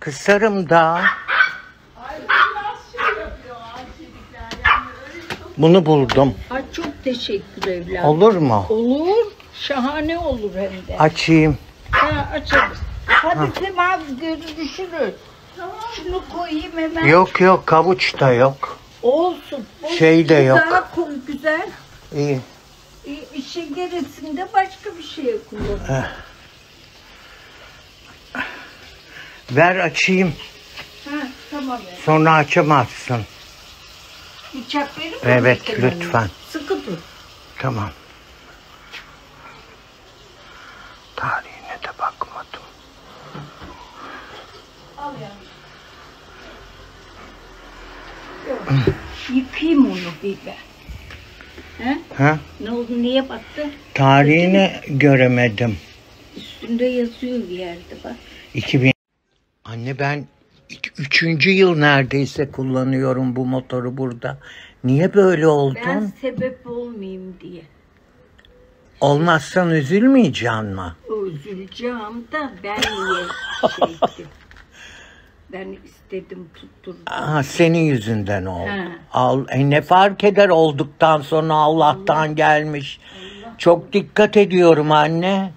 Kısarım da. Ay biraz şey yapıyor Ayşelikler yani öyle çok... Bunu buldum. Ay çok teşekkür evladım. Olur mu? Olur. Şahane olur hem de. Açayım. Ha, açarız. Hadi Sema görüşürüz. Tamam. Şunu koyayım hemen. Yok yok, kavuç da yok. Olsun. Şey de yok. Daha koy güzel. İyi. İşin gerisinde başka bir şeye kullan. Ver açayım. Ha, tamam. Evet. Sonra açamazsın. Bıçak verir mi? Evet, Kenarına? lütfen. Sıkı dur. Tamam. Tarihine de bakmadım. Al ya. Yıkayayım onu bir ben. He? Ha? Ne oldu? Niye baktın? Tarihini göremedim. Üstünde yazıyor bir yerde bak. 2000. Anne ben 3. yıl neredeyse kullanıyorum bu motoru burada. Niye böyle oldun? Ben sebep olmayayım diye. Olmazsan üzülmeyeceksin mi? Üzüleceğim da ben niye şeydim? Ben istedim tutturdum. Aha, senin yüzünden oldu. He. Ne fark eder olduktan sonra Allah'tan gelmiş. Çok dikkat ediyorum anne.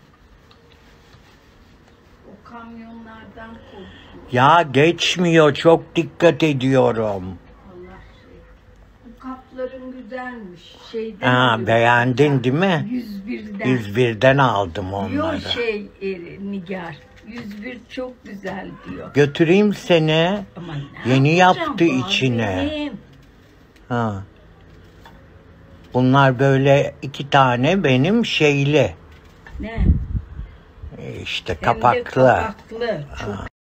O kamyonlardan korkuyorum. Ya geçmiyor, çok dikkat ediyorum. Allah şey. Bu kapların güzelmiş. Şeyden Ha, alıyorum. beğendin değil mi? 101'den. 101'den aldım onları. Yok Nigar. 101 çok güzel diyor. Götüreyim seni. Ama ne Yeni yapacağım yaptı bu içine. benim? Ha. Bunlar böyle 2 tane benim şeyli. Ne? İşte Hem de kapaklı. kapaklı. Çok